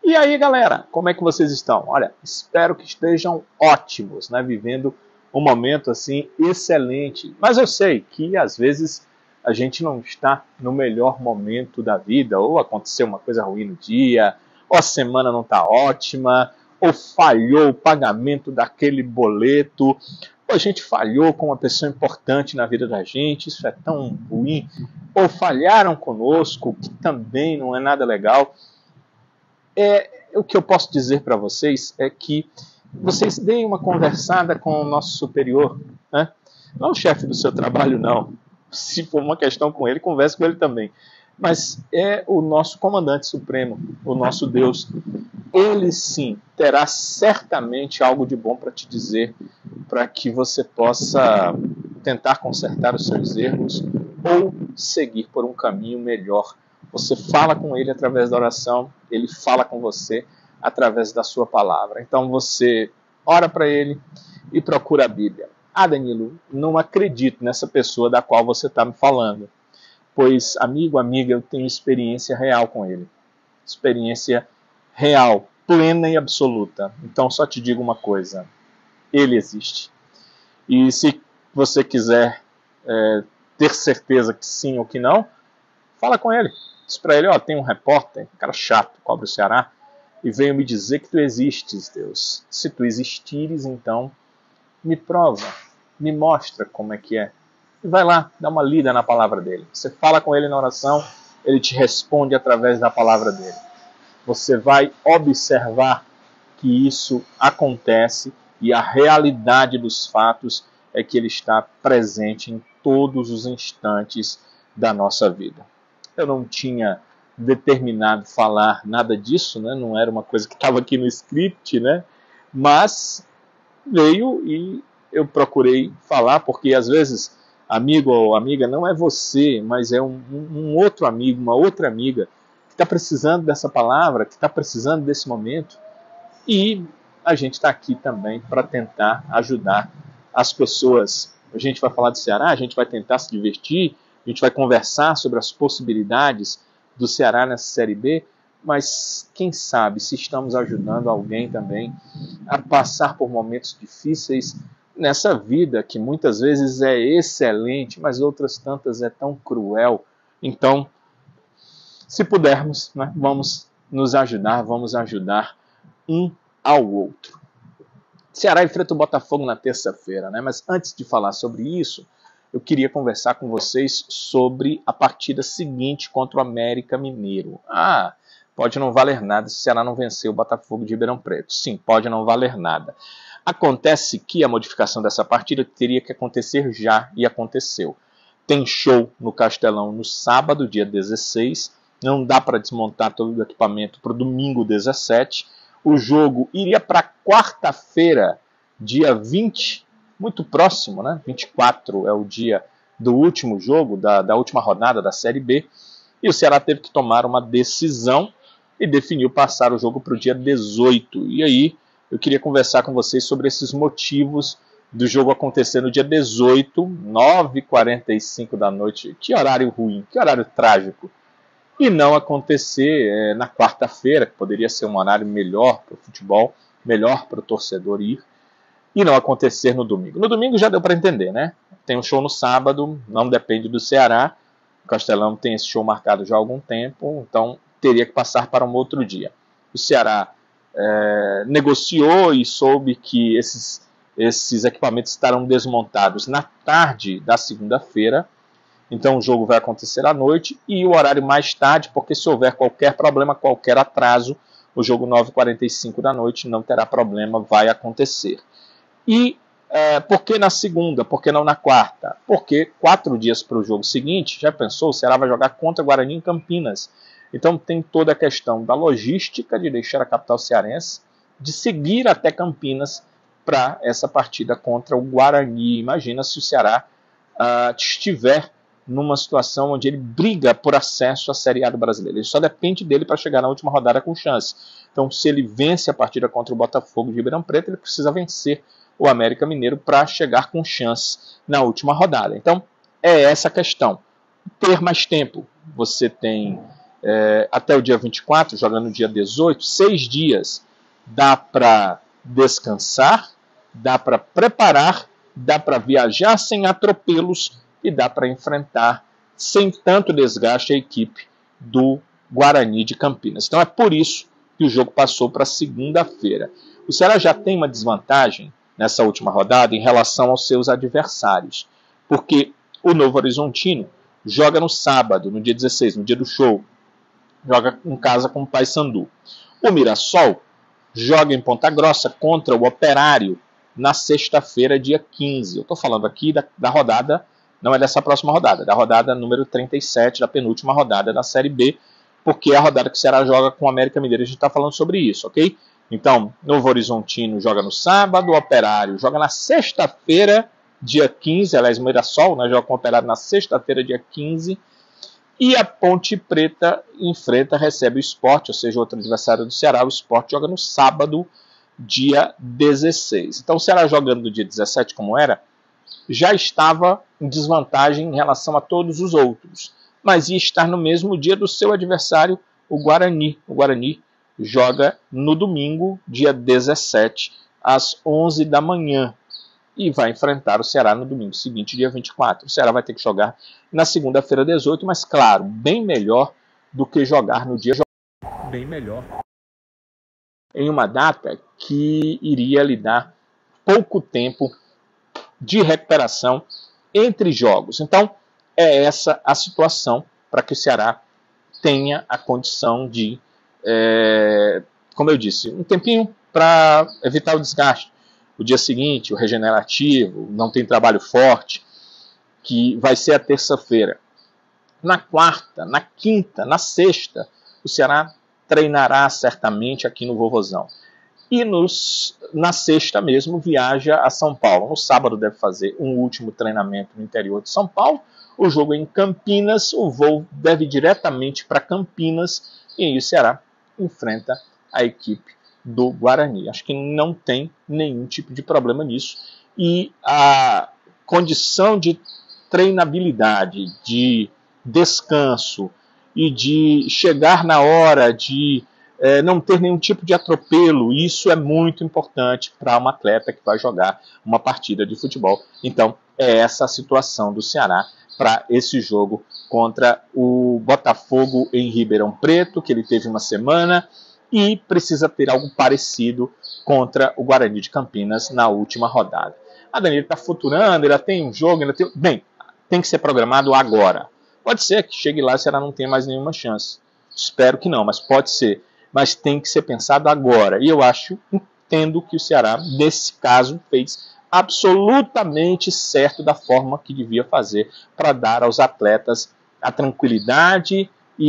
E aí, galera, como é que vocês estão? Olha, espero que estejam ótimos, né? Vivendo um momento assim excelente. Mas eu sei que às vezes a gente não está no melhor momento da vida, ou aconteceu uma coisa ruim no dia, ou a semana não está ótima, ou falhou o pagamento daquele boleto, ou a gente falhou com uma pessoa importante na vida da gente, isso é tão ruim, ou falharam conosco, que também não é nada legal. O que eu posso dizer para vocês é que vocês deem uma conversada com o nosso superior, né? Não o chefe do seu trabalho, não. Se for uma questão com ele, converse com ele também. Mas é o nosso comandante supremo, o nosso Deus. Ele sim terá certamente algo de bom para te dizer, para que você possa tentar consertar os seus erros ou seguir por um caminho melhor. Você fala com ele através da oração, ele fala com você através da sua palavra. Então você ora para ele e procura a Bíblia. Ah, Danilo, não acredito nessa pessoa da qual você está me falando. Pois, amigo, amiga, eu tenho experiência real com ele. Experiência real, plena e absoluta. Então só te digo uma coisa, ele existe. E se você quiser ter certeza que sim ou que não, fala com ele. Diz para ele, tem um repórter, um cara chato, cobra o Ceará, e veio me dizer que tu existes, Deus. Se tu existires, então, me prova, me mostra como é que é. E vai lá, dá uma lida na palavra dele. Você fala com ele na oração, ele te responde através da palavra dele. Você vai observar que isso acontece e a realidade dos fatos é que ele está presente em todos os instantes da nossa vida. Eu não tinha determinado falar nada disso, né? Não era uma coisa que estava aqui no script, né? Mas veio e eu procurei falar, porque às vezes, amigo ou amiga, não é você, mas é um outro amigo, uma outra amiga, que está precisando dessa palavra, que está precisando desse momento, e a gente está aqui também para tentar ajudar as pessoas. A gente vai falar do Ceará, a gente vai tentar se divertir, a gente vai conversar sobre as possibilidades do Ceará nessa Série B, mas quem sabe se estamos ajudando alguém também a passar por momentos difíceis nessa vida que muitas vezes é excelente, mas outras tantas é tão cruel. Então, se pudermos, né, vamos nos ajudar, vamos ajudar um ao outro. Ceará enfrenta o Botafogo na terça-feira, né? Mas antes de falar sobre isso, eu queria conversar com vocês sobre a partida seguinte contra o América Mineiro. Pode não valer nada se o Ceará não vencer o Botafogo de Ribeirão Preto. Sim, pode não valer nada. Acontece que a modificação dessa partida teria que acontecer já, e aconteceu. Tem show no Castelão no sábado, dia 16. Não dá para desmontar todo o equipamento para o domingo 17. O jogo iria para quarta-feira, dia 20, muito próximo, né? 24 é o dia do último jogo, da última rodada da Série B. E o Ceará teve que tomar uma decisão e definiu passar o jogo para o dia 18. E aí eu queria conversar com vocês sobre esses motivos do jogo acontecer no dia 18, 9h45 da noite. Que horário ruim, que horário trágico. E não acontecer na quarta-feira, que poderia ser um horário melhor para o futebol, melhor para o torcedor ir, e não acontecer no domingo. No domingo já deu para entender, né? Tem um show no sábado, não depende do Ceará. O Castelão tem esse show marcado já há algum tempo, então teria que passar para um outro dia. O Ceará negociou e soube que esses equipamentos estarão desmontados na tarde da segunda-feira. Então o jogo vai acontecer à noite e o horário mais tarde, porque se houver qualquer problema, qualquer atraso, o jogo 9h45 da noite não terá problema, vai acontecer. E por que na segunda? Por que não na quarta? Porque 4 dias para o jogo seguinte, já pensou, o Ceará vai jogar contra o Guarani em Campinas. Então tem toda a questão da logística de deixar a capital cearense, de seguir até Campinas para essa partida contra o Guarani. Imagina se o Ceará estiver numa situação onde ele briga por acesso à Série A do Brasileiro. Ele só depende dele para chegar na última rodada com chance. Então, se ele vence a partida contra o Botafogo de Ribeirão Preto, ele precisa vencer o América Mineiro para chegar com chance na última rodada. Então, é essa a questão. Ter mais tempo. Você tem até o dia 24, jogando no dia 18, 6 dias, dá para descansar, dá para preparar, dá para viajar sem atropelos e dá para enfrentar sem tanto desgaste a equipe do Guarani de Campinas. Então é por isso que o jogo passou para segunda-feira. O Ceará já tem uma desvantagem nessa última rodada em relação aos seus adversários, porque o Novo Horizontino joga no sábado, no dia 16, no dia do show, joga em casa com o Paysandu. O Mirassol joga em Ponta Grossa contra o Operário na sexta-feira, dia 15. Eu estou falando aqui da rodada, não é dessa próxima rodada, da rodada número 37, da penúltima rodada da Série B, porque é a rodada que o Ceará joga com o América Mineiro. A gente está falando sobre isso, ok? Então, Novo Horizontino joga no sábado, o Operário joga na sexta-feira, dia 15, aliás, o Mirassol, né, joga com o Operário na sexta-feira, dia 15, e a Ponte Preta recebe o Sport, ou seja, outro adversário do Ceará. O Sport joga no sábado, dia 16. Então o Ceará jogando no dia 17, como era, já estava em desvantagem em relação a todos os outros, mas ia estar no mesmo dia do seu adversário, o Guarani. O Guarani joga no domingo, dia 17, às 11 da manhã. E vai enfrentar o Ceará no domingo seguinte, dia 24. O Ceará vai ter que jogar na segunda-feira, 18, mas, claro, bem melhor do que jogar no dia... Bem melhor. Em uma data que iria lhe dar pouco tempo de recuperação entre jogos. Então, é essa a situação para que o Ceará tenha a condição de, como eu disse, um tempinho para evitar o desgaste. O dia seguinte, o regenerativo, não tem trabalho forte, que vai ser a terça-feira. Na quarta, na quinta, na sexta, o Ceará treinará certamente aqui no Vovozão. E na sexta mesmo viaja a São Paulo. No sábado deve fazer um último treinamento no interior de São Paulo. O jogo é em Campinas, o voo deve ir diretamente para Campinas e aí o Ceará enfrenta a equipe do Guarani. Acho que não tem nenhum tipo de problema nisso. E a condição de treinabilidade, de descanso e de chegar na hora, de não ter nenhum tipo de atropelo, isso é muito importante para um atleta que vai jogar uma partida de futebol. Então, é essa a situação do Ceará para esse jogo contra o Botafogo em Ribeirão Preto, que ele teve uma semana, e precisa ter algo parecido contra o Guarani de Campinas na última rodada. A Danilo está futurando, ainda tem um jogo, tem que ser programado agora. Pode ser que chegue lá e o Ceará não tenha mais nenhuma chance. Espero que não, mas pode ser. Mas tem que ser pensado agora. E eu entendo que o Ceará, nesse caso, fez absolutamente certo da forma que devia fazer para dar aos atletas a tranquilidade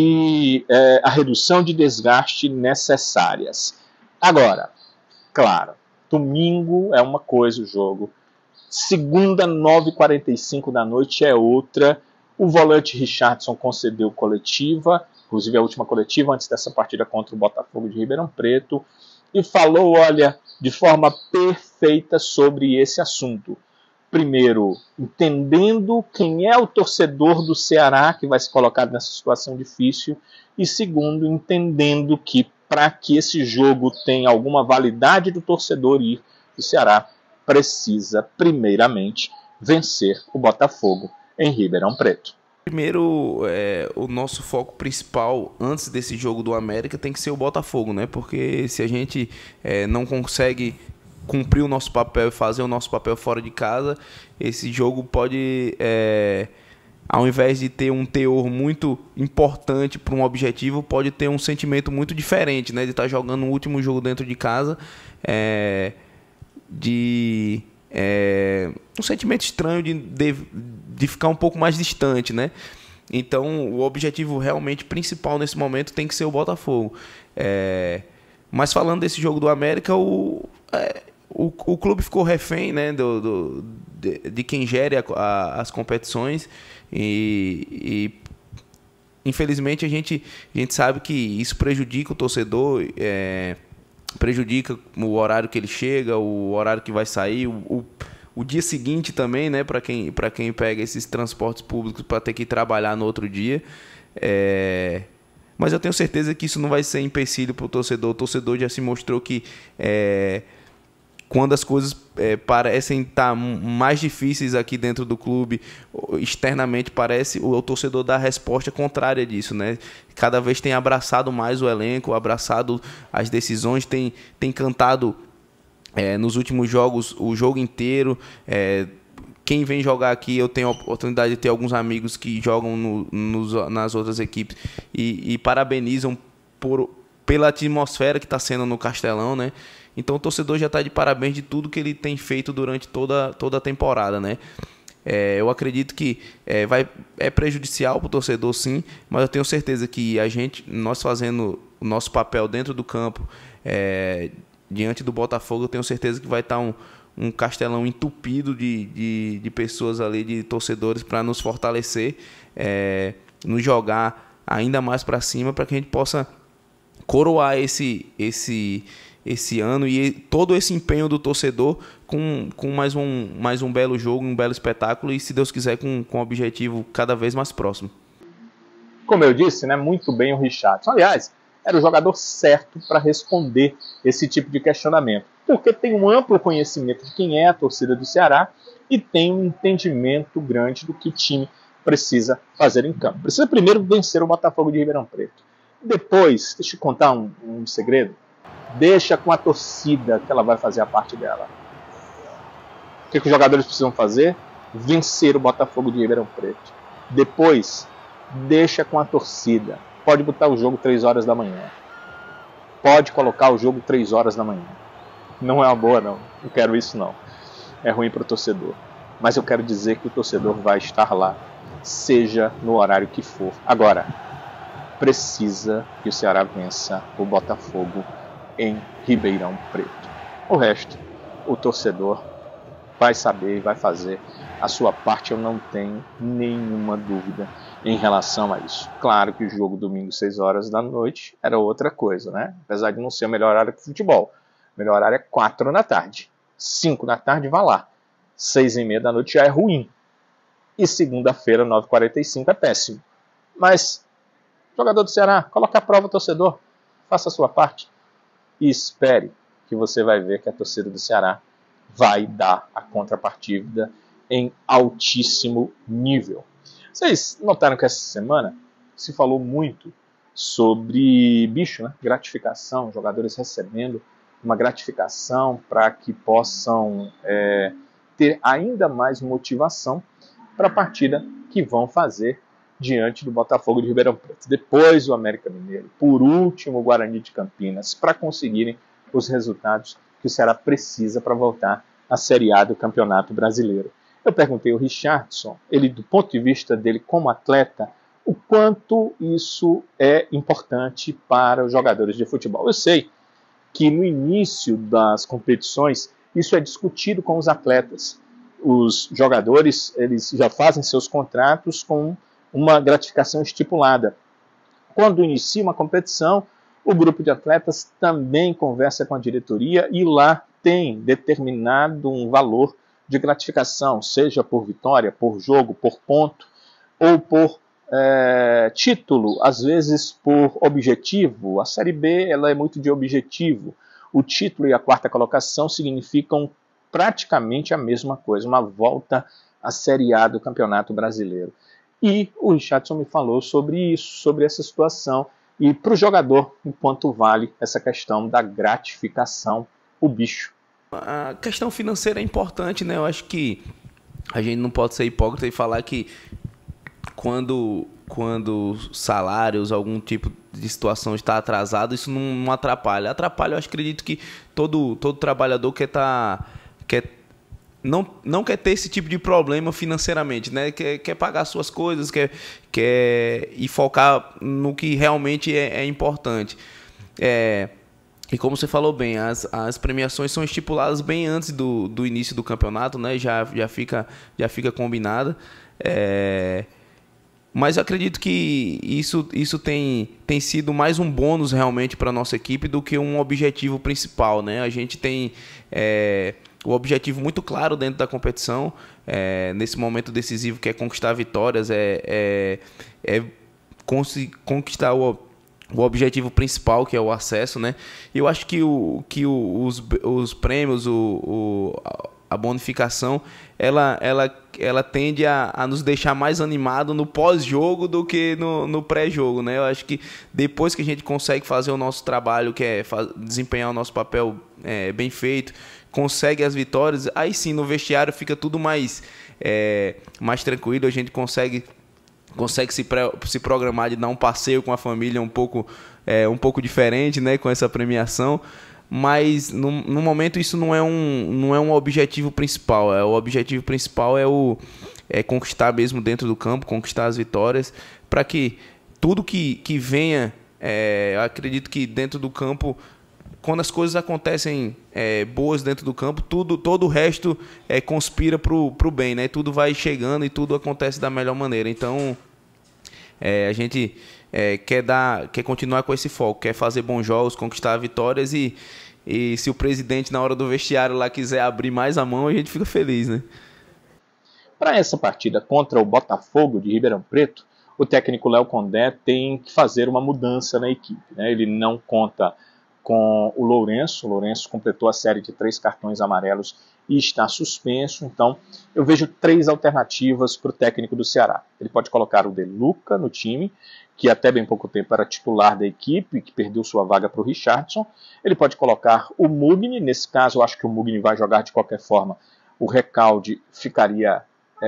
e a redução de desgaste necessárias. Agora, claro, domingo é uma coisa o jogo, segunda, 9h45 da noite é outra. O volante Richardson concedeu coletiva, inclusive a última coletiva antes dessa partida contra o Botafogo de Ribeirão Preto, e falou, olha, de forma perfeita sobre esse assunto. Primeiro, entendendo quem é o torcedor do Ceará que vai se colocar nessa situação difícil, e segundo, entendendo que para que esse jogo tenha alguma validade do torcedor ir, o Ceará precisa, primeiramente, vencer o Botafogo em Ribeirão Preto. Primeiro, o nosso foco principal antes desse jogo do América tem que ser o Botafogo, né? Porque se a gente não consegue cumprir o nosso papel e fazer o nosso papel fora de casa, esse jogo pode, ao invés de ter um teor muito importante para um objetivo, pode ter um sentimento muito diferente, né? De estar jogando o último jogo dentro de casa, um sentimento estranho de ficar um pouco mais distante, né? Então, o objetivo realmente principal nesse momento tem que ser o Botafogo. Mas falando desse jogo do América, o clube ficou refém, né, de quem gere as competições e infelizmente a gente sabe que isso prejudica o torcedor, prejudica o horário que ele chega, o horário que vai sair, o dia seguinte também, né, para quem pega esses transportes públicos para ter que trabalhar no outro dia. mas eu tenho certeza que isso não vai ser empecilho para o torcedor. O torcedor já se mostrou que quando as coisas parecem estar mais difíceis aqui dentro do clube, externamente parece, o torcedor dá a resposta contrária disso, né? Cada vez tem abraçado mais o elenco, abraçado as decisões, tem cantado nos últimos jogos o jogo inteiro. Quem vem jogar aqui, eu tenho a oportunidade de ter alguns amigos que jogam nas outras equipes e parabenizam pela atmosfera que está sendo no Castelão, né? Então o torcedor já está de parabéns de tudo que ele tem feito durante toda a temporada, né? Eu acredito que é prejudicial para o torcedor, sim, mas eu tenho certeza que nós fazendo o nosso papel dentro do campo, diante do Botafogo, eu tenho certeza que vai estar um Castelão entupido de pessoas ali, de torcedores, para nos fortalecer, nos jogar ainda mais para cima, para que a gente possa coroar esse ano e todo esse empenho do torcedor com mais um belo jogo, um belo espetáculo e, se Deus quiser, com um objetivo cada vez mais próximo. Como eu disse, né, muito bem o Richarlison. Aliás, era o jogador certo para responder esse tipo de questionamento, porque tem um amplo conhecimento de quem é a torcida do Ceará e tem um entendimento grande do que o time precisa fazer em campo. Precisa primeiro vencer o Botafogo de Ribeirão Preto. Depois, deixa eu contar um segredo, deixa com a torcida que ela vai fazer a parte dela. O que os jogadores precisam fazer? Vencer o Botafogo de Ribeirão Preto. Depois, deixa com a torcida. Pode botar o jogo 3 horas da manhã. Pode colocar o jogo 3 horas da manhã. Não é uma boa, não. Não quero isso, não. É ruim para o torcedor. Mas eu quero dizer que o torcedor vai estar lá, seja no horário que for. Agora, precisa que o Ceará vença o Botafogo em Ribeirão Preto. O resto, o torcedor vai saber e vai fazer a sua parte, eu não tenho nenhuma dúvida em relação a isso. Claro que o jogo domingo 6 horas da noite era outra coisa, né? Apesar de não ser o melhor horário para o futebol. O melhor horário é 4 da tarde. 5 da tarde, vá lá. 6h30 da noite já é ruim. E segunda-feira, 9h45, é péssimo. Mas, jogador do Ceará, coloque à prova o torcedor. Faça a sua parte. E espere que você vai ver que a torcida do Ceará vai dar a contrapartida em altíssimo nível. Vocês notaram que essa semana se falou muito sobre bicho, né? Gratificação, jogadores recebendo uma gratificação para que possam ter ainda mais motivação para a partida que vão fazer diante do Botafogo de Ribeirão Preto. Depois o América Mineiro, por último o Guarani de Campinas, para conseguirem os resultados que o Ceará precisa para voltar à Série A do Campeonato Brasileiro. Eu perguntei ao Richarlison, ele, do ponto de vista dele como atleta, o quanto isso é importante para os jogadores de futebol. Eu sei que no início das competições isso é discutido com os atletas. Os jogadores, eles já fazem seus contratos com uma gratificação estipulada. Quando inicia uma competição, o grupo de atletas também conversa com a diretoria e lá tem determinado um valor de gratificação, seja por vitória, por jogo, por ponto, ou por título, às vezes por objetivo. A Série B ela é muito de objetivo. O título e a 4ª colocação significam praticamente a mesma coisa, uma volta à Série A do Campeonato Brasileiro. E o Richarlison me falou sobre isso, sobre essa situação, e para o jogador, enquanto vale essa questão da gratificação, o bicho. A questão financeira é importante, né? Eu acho que a gente não pode ser hipócrita e falar que quando salários, algum tipo de situação está atrasado, isso não atrapalha. Atrapalha, eu acredito que todo trabalhador não quer ter esse tipo de problema financeiramente, né? Quer pagar suas coisas, quer e focar no que realmente é importante. E como você falou bem, as premiações são estipuladas bem antes do início do campeonato, né? Já fica combinada. Mas eu acredito que isso tem sido mais um bônus realmente para a nossa equipe do que um objetivo principal, né? A gente tem o objetivo muito claro dentro da competição, nesse momento decisivo, que é conquistar vitórias, conquistar o objetivo principal, que é o acesso, né? Eu acho que os prêmios, a bonificação, ela tende a nos deixar mais animado no pós-jogo do que no pré-jogo, né? Eu acho que depois que a gente consegue fazer o nosso trabalho, que é desempenhar o nosso papel bem feito, consegue as vitórias, aí sim, no vestiário fica tudo mais tranquilo, a gente consegue se programar de dar um passeio com a família um pouco diferente, né, com essa premiação, mas no momento isso não é um objetivo principal. O objetivo principal é conquistar mesmo dentro do campo, conquistar as vitórias, para que tudo que venha, eu acredito que dentro do campo, quando as coisas acontecem boas dentro do campo, todo o resto conspira pro bem, né? Tudo vai chegando e tudo acontece da melhor maneira. Então, a gente quer continuar com esse foco, quer fazer bons jogos, conquistar vitórias e se o presidente, na hora do vestiário lá, quiser abrir mais a mão, a gente fica feliz, né? Para essa partida contra o Botafogo de Ribeirão Preto, o técnico Léo Condé tem que fazer uma mudança na equipe, né? Ele não conta com o Lourenço. O Lourenço completou a série de 3 cartões amarelos e está suspenso. Então, eu vejo 3 alternativas para o técnico do Ceará. Ele pode colocar o De Luca no time, que até bem pouco tempo era titular da equipe, que perdeu sua vaga para o Richardson. Ele pode colocar o Mugni. Nesse caso, eu acho que o Mugni vai jogar de qualquer forma. O Recalde ficaria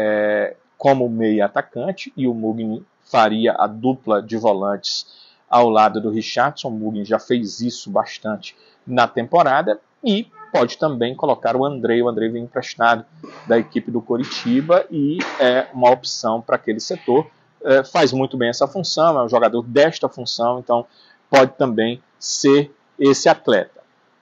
como meia atacante e o Mugni faria a dupla de volantes ao lado do Richardson. O Mugni já fez isso bastante na temporada, e pode também colocar o Andrei. O Andrei vem emprestado da equipe do Coritiba e é uma opção para aquele setor. Faz muito bem essa função, é um jogador desta função, então pode também ser esse atleta.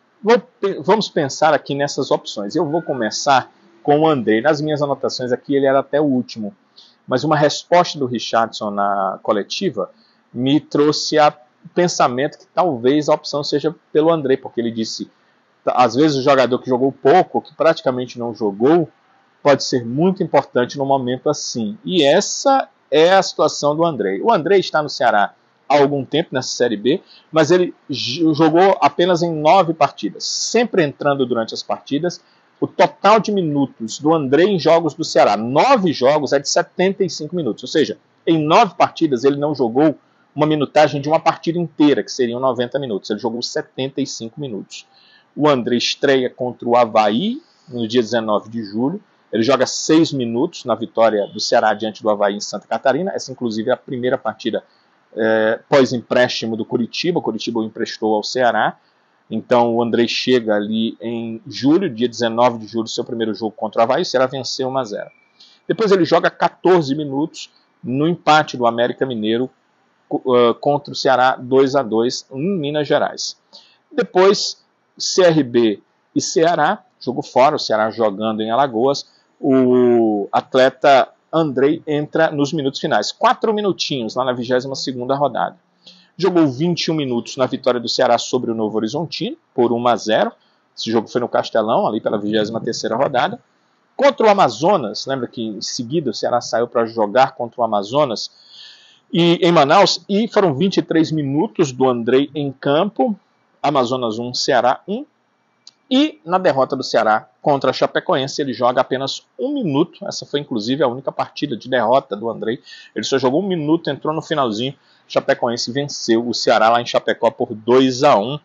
Vamos pensar aqui nessas opções. Eu vou começar com o Andrei. Nas minhas anotações aqui ele era até o último, mas uma resposta do Richardson na coletiva me trouxe a pensamento que talvez a opção seja pelo Andrei, porque ele disse, às vezes o jogador que jogou pouco, que praticamente não jogou, pode ser muito importante num momento assim. E essa é a situação do Andrei. O Andrei está no Ceará há algum tempo nessa Série B, mas ele jogou apenas em 9 partidas, sempre entrando durante as partidas. O total de minutos do Andrei em jogos do Ceará, 9 jogos, é de 75 minutos. Ou seja, em 9 partidas ele não jogou uma minutagem de uma partida inteira, que seriam 90 minutos. Ele jogou 75 minutos. O Andrei estreia contra o Avaí no dia 19 de julho. Ele joga 6 minutos na vitória do Ceará diante do Avaí em Santa Catarina. Essa, inclusive, é a primeira partida pós-empréstimo do Coritiba. O Coritiba o emprestou ao Ceará. Então, o Andrei chega ali em julho, dia 19 de julho, seu primeiro jogo contra o Avaí. O Ceará venceu 1-0. Depois ele joga 14 minutos no empate do América Mineiro contra o Ceará 2-2 em Minas Gerais. Depois, CRB e Ceará, jogo fora, o Ceará jogando em Alagoas. O atleta Andrei entra nos minutos finais, 4 minutinhos lá na 22ª rodada. Jogou 21 minutos na vitória do Ceará sobre o Novo Horizontino, por 1-0. Esse jogo foi no Castelão, ali pela 23ª rodada. Contra o Amazonas, lembra que em seguida o Ceará saiu para jogar contra o Amazonas em Manaus, e foram 23 minutos do Andrei em campo. Amazonas 1, Ceará 1. E na derrota do Ceará contra a Chapecoense, ele joga apenas 1 minuto. Essa foi inclusive a única partida de derrota do Andrei. Ele só jogou 1 minuto, entrou no finalzinho. Chapecoense venceu o Ceará lá em Chapecó por 2-1,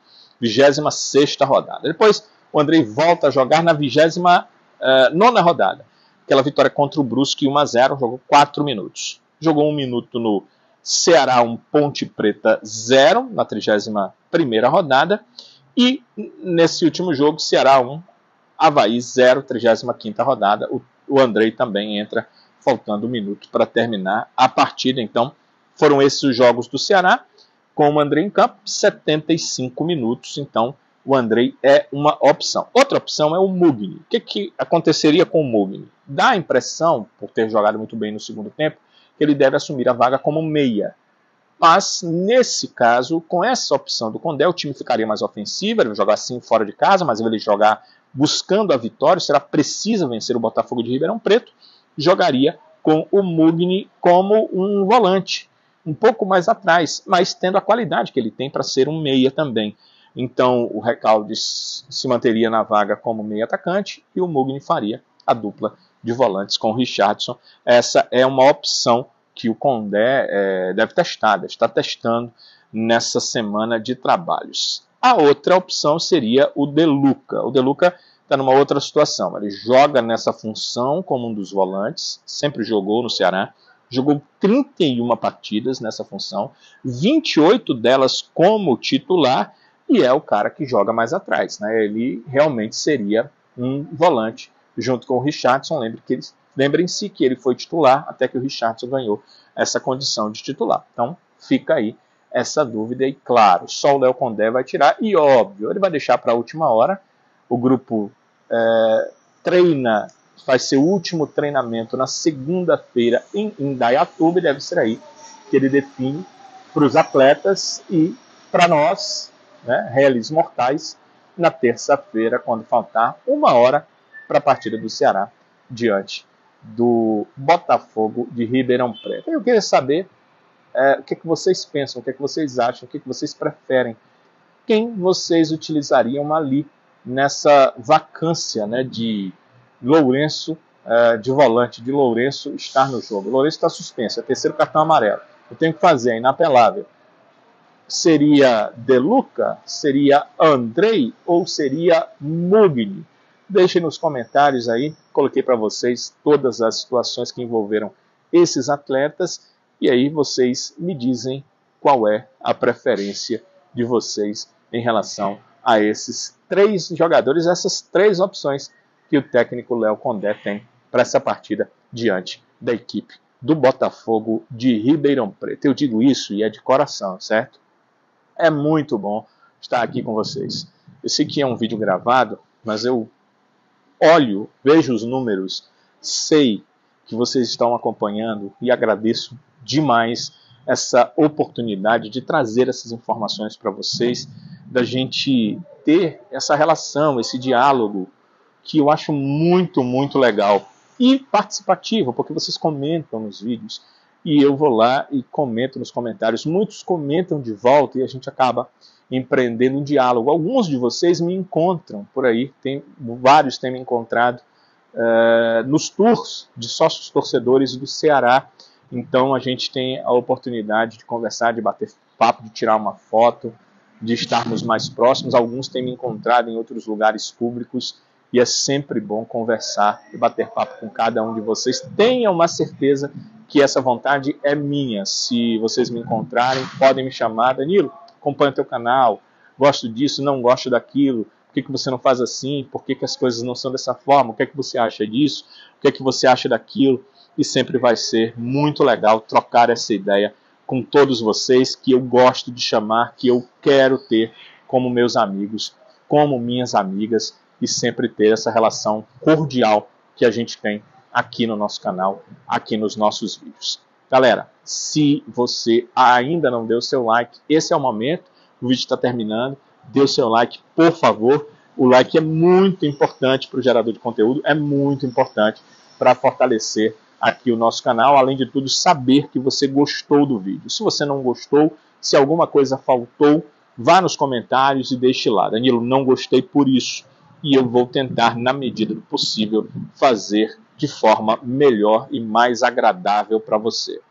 26ª rodada. Depois o Andrei volta a jogar na 29ª rodada. Aquela vitória contra o Brusque 1-0, jogou 4 minutos. Jogou 1 minuto no Ceará 1, Ponte Preta 0, na 31ª rodada. E nesse último jogo, Ceará 1, Avaí 0, 35ª rodada. O Andrei também entra faltando 1 minuto para terminar a partida. Então, foram esses os jogos do Ceará, com o Andrei em campo, 75 minutos. Então, o Andrei é uma opção. Outra opção é o Mugni. O que aconteceria com o Mugni? Dá a impressão, por ter jogado muito bem no segundo tempo, que ele deve assumir a vaga como meia. Mas, nesse caso, com essa opção do Condé, o time ficaria mais ofensivo. Ele vai jogar assim fora de casa, mas ele vai jogar buscando a vitória. Será preciso vencer o Botafogo de Ribeirão Preto. Jogaria com o Mugni como um volante. um pouco mais atrás, mas tendo a qualidade que ele tem para ser um meia também. Então o Recalde se manteria na vaga como meia atacante e o Mugni faria a dupla de volantes com o Richarlison. Essa é uma opção que o Condé deve testar, está testando nessa semana de trabalhos. A outra opção seria o De Luca. O De Luca está numa outra situação. Ele joga nessa função como um dos volantes, sempre jogou no Ceará, jogou 31 partidas nessa função, 28 delas como titular, e é o cara que joga mais atrás, né? Ele realmente seria um volante junto com o Richarlison. Lembrem-se que ele foi titular até que o Richarlison ganhou essa condição de titular. Então fica aí essa dúvida, e claro, só o Léo Condé vai tirar, e óbvio, ele vai deixar para a última hora. O grupo treina, faz seu último treinamento na segunda-feira em Indaiatuba, e deve ser aí que ele define para os atletas e para nós, né, réis mortais, na terça-feira, quando faltar uma hora para a partida do Ceará diante do Botafogo de Ribeirão Preto. Eu queria saber o que vocês pensam, o que vocês acham, o que vocês preferem. Quem vocês utilizariam ali nessa vacância, né, de Lourenço, de volante, de Lourenço estar no jogo? O Lourenço está suspenso, é terceiro cartão amarelo. Eu tenho que fazer, é inapelável. Seria De Luca? Seria Andrei? Ou seria Mugni? Deixem nos comentários aí, coloquei para vocês todas as situações que envolveram esses atletas, e aí vocês me dizem qual é a preferência de vocês em relação a esses três jogadores, essas três opções que o técnico Léo Condé tem para essa partida diante da equipe do Botafogo de Ribeirão Preto. Eu digo isso e é de coração, certo? É muito bom estar aqui com vocês. Eu sei que é um vídeo gravado, mas eu olho, vejo os números, sei que vocês estão acompanhando e agradeço demais essa oportunidade de trazer essas informações para vocês, da gente ter essa relação, esse diálogo, que eu acho muito, muito legal e participativo, porque vocês comentam nos vídeos e eu vou lá e comento nos comentários. Muitos comentam de volta e a gente acaba empreendendo um diálogo. Alguns de vocês me encontram por aí, vários têm me encontrado nos tours de sócios torcedores do Ceará. Então a gente tem a oportunidade de conversar, de bater papo, de tirar uma foto, de estarmos mais próximos. Alguns têm me encontrado em outros lugares públicos e é sempre bom conversar e bater papo com cada um de vocês. Tenham uma certeza que essa vontade é minha. Se vocês me encontrarem, podem me chamar: Danilo, acompanho o teu canal, gosto disso, não gosto daquilo, por que você não faz assim, por que as coisas não são dessa forma, o que você acha disso, o que você acha daquilo. E sempre vai ser muito legal trocar essa ideia com todos vocês, que eu gosto de chamar, que eu quero ter como meus amigos, como minhas amigas, e sempre ter essa relação cordial que a gente tem aqui no nosso canal, aqui nos nossos vídeos. Galera, se você ainda não deu seu like, esse é o momento, o vídeo está terminando, dê o seu like, por favor. O like é muito importante para o gerador de conteúdo, é muito importante para fortalecer aqui o nosso canal, além de tudo, saber que você gostou do vídeo. Se você não gostou, se alguma coisa faltou, vá nos comentários e deixe lá: Danilo, não gostei por isso, e eu vou tentar, na medida do possível, fazer de forma melhor e mais agradável para você.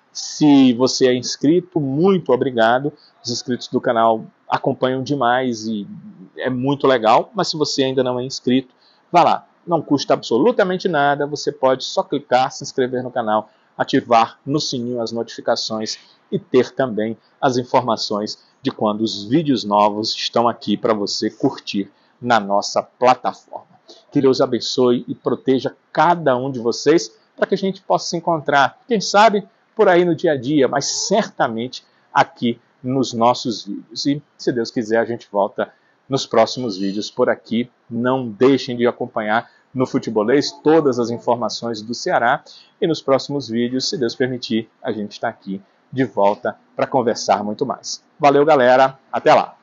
Se você é inscrito, muito obrigado. Os inscritos do canal acompanham demais e é muito legal, mas se você ainda não é inscrito, vá lá. Não custa absolutamente nada, você pode só clicar, se inscrever no canal, ativar no sininho as notificações e ter também as informações de quando os vídeos novos estão aqui para você curtir na nossa plataforma. Que Deus abençoe e proteja cada um de vocês para que a gente possa se encontrar, quem sabe, por aí no dia a dia, mas certamente aqui nos nossos vídeos. E, se Deus quiser, a gente volta nos próximos vídeos por aqui. Não deixem de acompanhar no Futebolês todas as informações do Ceará. E nos próximos vídeos, se Deus permitir, a gente está aqui de volta para conversar muito mais. Valeu, galera. Até lá.